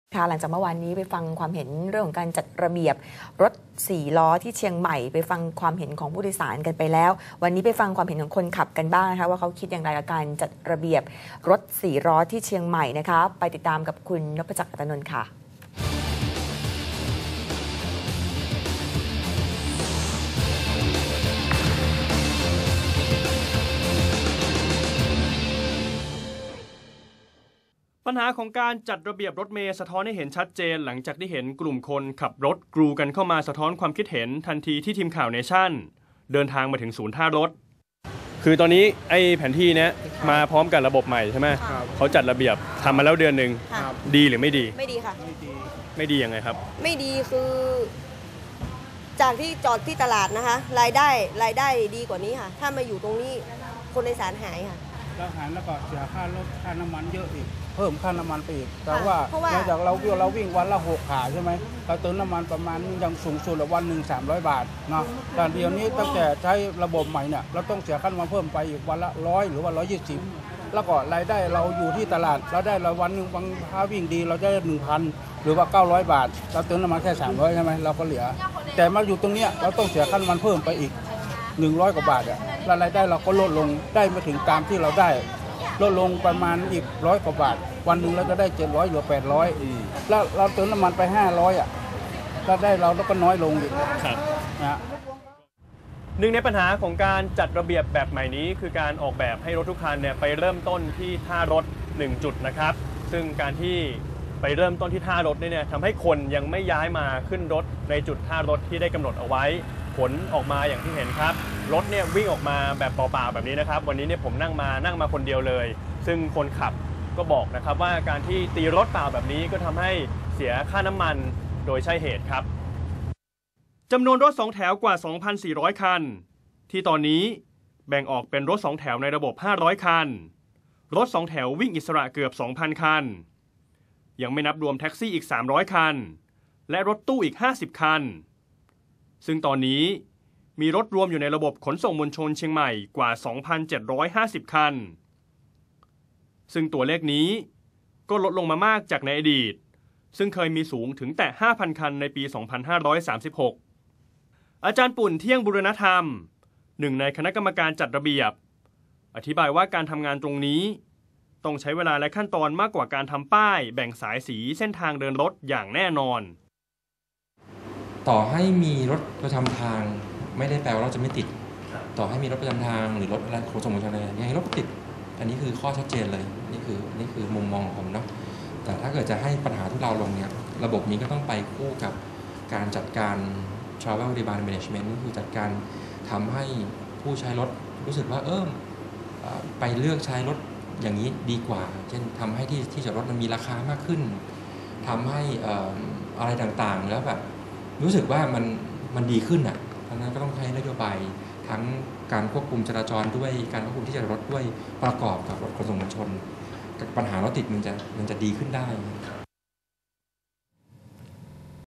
ค่ะหลังจากเมื่อวานนี้ไปฟังความเห็นเรื่องของการจัดระเบียบรถ4 ล้อที่เชียงใหม่ไปฟังความเห็นของผู้โดยสารกันไปแล้ววันนี้ไปฟังความเห็นของคนขับกันบ้างนะคะว่าเขาคิดอย่างไรกับการจัดระเบียบรถ4 ล้อที่เชียงใหม่นะคะไปติดตามกับคุณนพจักร อัตนนท์ค่ะปัญหาของการจัดระเบียบรถเมล์สะท้อนให้เห็นชัดเจนหลังจากที่เห็นกลุ่มคนขับรถกรูกันเข้ามาสะท้อนความคิดเห็นทันทีที่ทีมข่าวเนชั่นเดินทางมาถึงศูนย์ท่ารถคือตอนนี้ไอ้แผนที่เนี้ยมาพร้อมกับระบบใหม่ใช่ไหมเขาจัดระเบียบทำมาแล้วเดือนหนึ่งดีหรือไม่ดีไม่ดีค่ะไม่ดียังไงครับไม่ดีคือจากที่จอดที่ตลาดนะคะรายได้ดีกว่านี้ค่ะถ้ามาอยู่ตรงนี้คนโดยสารหายค่ะแล้วหายแล้วก็เสียค่ารถค่าน้ำมันเยอะอีกเพิ่มค่าน้ำมันไปอีกแต่ว่านอกจากเราวิ่งวันละ6 ขาใช่ไหมเราเติมน้ำมันประมาณยังสูงสุดละวันหนึ่ง300 บาทเนาะแต่เดี๋ยวนี้ตั้งแต่ใช้ระบบใหม่เนี่ยเราต้องเสียค่าน้ำมันเพิ่มไปอีกวันละ100หรือว่า120แล้วก็รายได้เราอยู่ที่ตลาดเราได้ละวันหนึ่งบางถ้าวิ่งดีเราได้ 1,000 หรือว่า900 บาทเราเติมน้ำมันแค่300ใช่ไหมเราก็เหลือแต่มาอยู่ตรงเนี้ยเราต้องเสียค่าน้ำมันเพิ่มไปอีก100 กว่าบาทอะรายได้เราก็ลดลงได้มาถึงตามที่เราได้ลดลงประมาณอีก100 กว่าบาทวันหนึ่งเราจะได้700หรือ800แล้วเราเติมน้ำมันไป500อ่ะรายได้เราก็น้อยลงอีกนะหนึ่งในปัญหาของการจัดระเบียบแบบใหม่นี้คือการออกแบบให้รถทุกคันเนี่ยไปเริ่มต้นที่ท่ารถ1 จุดนะครับซึ่งการที่ไปเริ่มต้นที่ท่ารถเนี่ยทำให้คนยังไม่ย้ายมาขึ้นรถในจุดท่ารถที่ได้กำหนดเอาไว้ผลออกมาอย่างที่เห็นครับรถเนี่ยวิ่งออกมาแบบเปล่าๆแบบนี้นะครับวันนี้เนี่ยผมนั่งมาคนเดียวเลยซึ่งคนขับก็บอกนะครับว่าการที่ตีรถเปล่าแบบนี้ก็ทำให้เสียค่าน้ำมันโดยใช่เหตุครับจำนวนรถ2 แถวกว่า 2,400 คันที่ตอนนี้แบ่งออกเป็นรถ2 แถวในระบบ500 คันรถ2 แถววิ่งอิสระเกือบ 2,000 คันยังไม่นับรวมแท็กซี่อีก300 คันและรถตู้อีก50 คันซึ่งตอนนี้มีรถรวมอยู่ในระบบขนส่งมวลชนเชียงใหม่กว่า 2,750 คันซึ่งตัวเลขนี้ก็ลดลงมามากจากในอดีตซึ่งเคยมีสูงถึงแต่ 5,000 คันในปี 2536 อาจารย์ปุ่นเที่ยงบุรณธรรมหนึ่งในคณะกรรมการจัดระเบียบอธิบายว่าการทำงานตรงนี้ต้องใช้เวลาและขั้นตอนมากกว่าการทำป้ายแบ่งสายสีเส้นทางเดินรถอย่างแน่นอนต่อให้มีรถประจำทางไม่ได้แปลว่าเราจะไม่ติดต่อให้มีรถประจำทางหรือรถอะไรขนส่งมวลชนอะไรยังไงรถติดอันนี้คือข้อชัดเจนเลยนี่คือมุมมองของผมเนาะแต่ถ้าเกิดจะให้ปัญหาทุเลาลงเนี่ยระบบนี้ก็ต้องไปคู่กับการจัดการ Travel Demand Management ก็คือจัดการทำให้ผู้ใช้รถรู้สึกว่าไปเลือกใช้รถอย่างนี้ดีกว่าเช่นทำให้ที่จอดรถมันมีราคามากขึ้นทำให้อะไรต่างๆแล้วแบบรู้สึกว่ามันดีขึ้นอ่ะเพราะนั้นก็ต้องใช้นโยบายทั้งการควบคุมจราจรด้วยการควบคุมที่จอดรถด้วยประกอบกับรถขนส่งมวลชนปัญหารถติดมันจะดีขึ้นได้